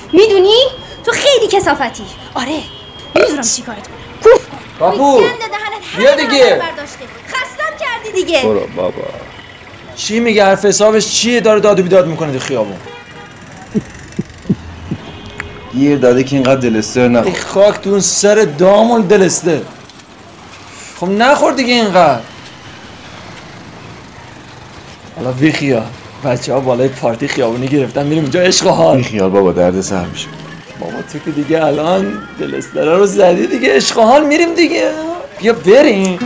میدونی تو خیلی کثافتی. آره میدونم چی کارت کنم. کوف پاپو بیا دیگه. خستم کردی دیگه. برو بابا. چی میگه؟ حرف حسابش چیه؟ داره داد و بیداد میکنه تو خیابون. گیر داده که اینقدر دلستر نخور. خاک تو اون سر دامون دلستر. خب نخور دیگه اینقدر. حالا بی خیال بچه ها بالای پارتی خیابونی گرفتن میریم اونجا عشق و حال. بی خیال بابا درد سر میشه. بابا تو که دیگه الان دلستره رو زدی دیگه، عشق و حال میریم دیگه. بیا بریم.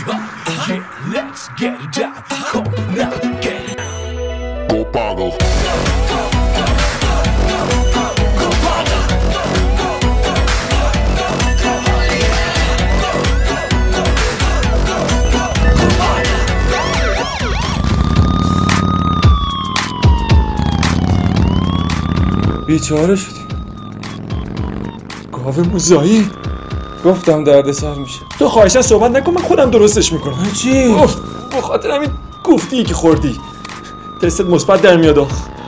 بیچاره شدی. گاو موزایی. گفتم درد سر میشه. تو خواهشاً صحبت نکن، من خودم درستش میکنم. چی؟ به خاطر همین گفتی که خوردی تست مثبت در میاد.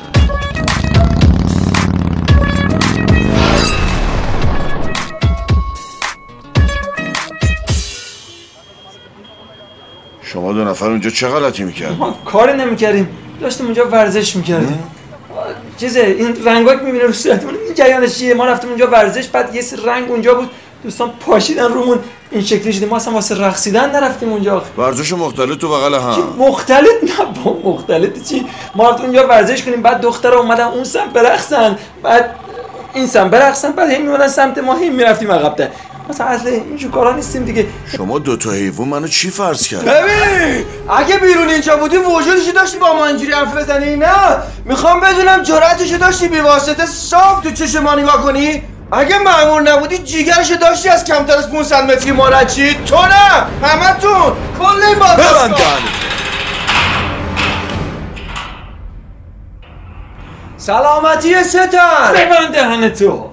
شما دو نفر اونجا چه غلطی میکردیم؟ ما کاری نمیکردیم، داشتیم اونجا ورزش میکردیم. چیزه این رنگا که میبینه رو صورتمون این جریانش چیه؟ ما رفتیم اونجا ورزش، بعد یه سری رنگ اونجا بود، دوستان پاشیدن رومون این شکلی شدیم. ما اصلا واسه رقصیدن نرفتیم اونجا. ورزش مختلط تو بغل هم. مختلط؟ نه با مختلط چی؟ ما رفتیم اونجا ورزش کنیم، بعد دخترها اومدن اون سمت برقصن، بعد این سمت برقصن، بعد هم میومدن سمت ما، هم میرفتیم عقب‌تر. مثلا اصلا اینجور کارا نیستیم دیگه. شما دوتا حیوان منو چی فرض کردی؟ ببین اگه بیرون اینجا بودی وجودشو داشتی با ما اینجوری حرف بزنی؟ نه میخوام بدونم جرأتشو داشتی بی واسطه صاف تو چش ما نگاه کنی؟ اگه مأمور نبودی جیگرشو داشتی از کمتر از 500 متری ما رچی؟ تو نه همتون کل این ببند سلامتی ستن. ببند دهن تو.